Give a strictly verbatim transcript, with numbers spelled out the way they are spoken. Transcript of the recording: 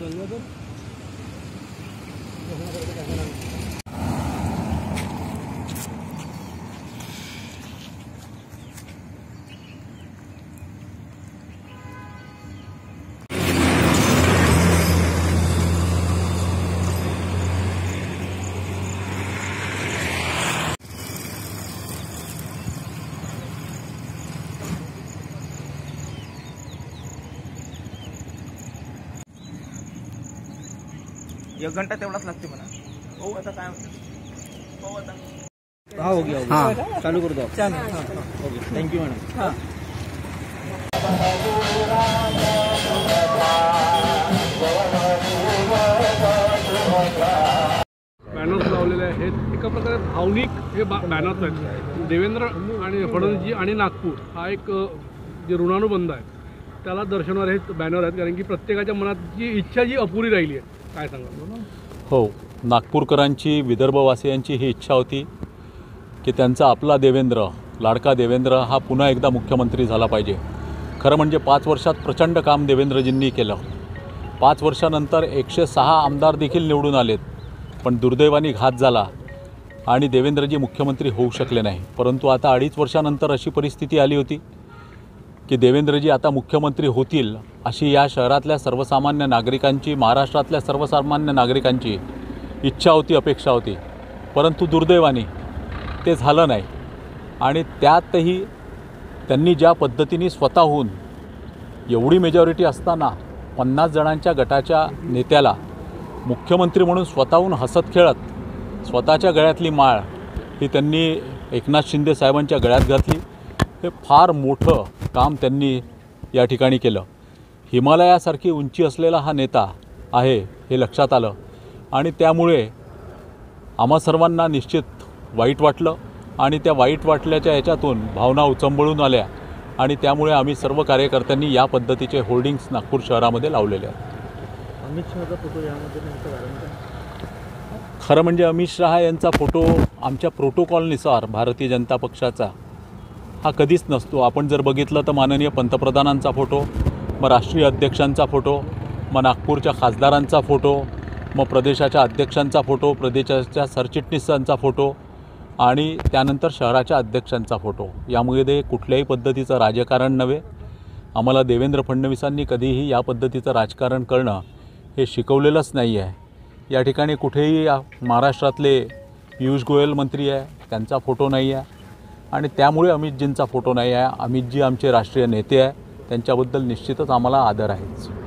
एक घंटा तेवढाच लागते म्हणा. हो आता काय होतं हो आता हाँ हो गया हाँ चालू कर दो ओके थैंक यू मैडम हाँ बॅनर्स लावलेले आहेत. एका प्रकारे भावनिक हे बॅनर्स आहेत. देवेंद्र आणि फडणवीसजी आणि नागपूर हा एक जे ऋणानुबंध आहे त्याला दर्शवणारे हे बॅनर आहेत. कारण की प्रत्येकाच्या मनात जी इच्छा जी अपुरी राहिली आहे. काय सांगा? हो, नागपूरकरांची विदर्भवासियांची ही इच्छा होती की त्यांचा आपला देवेंद्र, लाडका देवेंद्र हा पुन्हा एकदा मुख्यमंत्री झाला पाहिजे. खरं म्हणजे पाच वर्षात प्रचंड काम देवेंद्रजींनी केलं. पाच वर्षानंतर एकशे सहा आमदार देखील निवडून आलेत. पण दुर्दैवाने घात झाला आणि देवेंद्रजी मुख्यमंत्री होऊ शकले नाही. परंतु आता अडीच वर्षानंतर अशी परिस्थिती आली होती की देवेंद्रजी आता मुख्यमंत्री होतील अशी या शहरातल्या सर्वसामान्य नागरिकांची, महाराष्ट्रातल्या सर्वसामान्य नागरिकांची इच्छा होती, अपेक्षा होती. परंतु दुर्दैवाने ते झालं नाही. आणि त्यातही त्यांनी ज्या पद्धतीने स्वतःहून एवढी मेजॉरिटी असताना पन्नास जणांच्या गटाच्या नेत्याला मुख्यमंत्री म्हणून स्वतःहून हसत खेळत स्वतःच्या गळ्यातली माळ ही त्यांनी एकनाथ शिंदे साहेबांच्या गळ्यात घातली. हे फार मोठं काम त्यांनी या ठिकाणी केलं. हिमालयासारखी उंची असलेला हा नेता आहे हे लक्षात आलं आणि त्यामुळे आम्हा सर्वांना निश्चित वाईट वाटलं आणि त्या वाईट वाटल्याच्या याच्यातून भावना उचंबळून आल्या आणि त्यामुळे आम्ही सर्व कार्यकर्त्यांनी या पद्धतीचे होर्डिंग्स नागपूर शहरामध्ये लावलेले आहेत. अमित शहाचा फोटो यामध्ये नेमकं कारण काय? खरं म्हणजे अमित शहा यांचा फोटो आमच्या प्रोटोकॉलनुसार भारतीय जनता पक्षाचा हा कधीच नसतो. आपण जर बघितलं तर माननीय पंतप्रधानांचा फोटो, मग राष्ट्रीय अध्यक्षांचा फोटो, मग नागपूरच्या खासदारांचा फोटो, मग प्रदेशाच्या अध्यक्षांचा फोटो, प्रदेशाच्या सरचिटणीसांचा फोटो आणि त्यानंतर शहराच्या अध्यक्षांचा फोटो. यामध्ये कुठल्याही पद्धतीचं राजकारण नव्हे. आम्हाला देवेंद्र फडणवीसांनी कधीही या पद्धतीचं राजकारण करणं हे शिकवलेलंच नाही आहे. या ठिकाणी कुठेही महाराष्ट्रातले पियुष गोयल मंत्री आहे त्यांचा फोटो नाही आहे आणि त्यामुळे अमितजींचा फोटो नाही आहे. अमितजी आमचे राष्ट्रीय नेते आहे, त्यांच्याबद्दल निश्चितच आम्हाला आदर आहेच.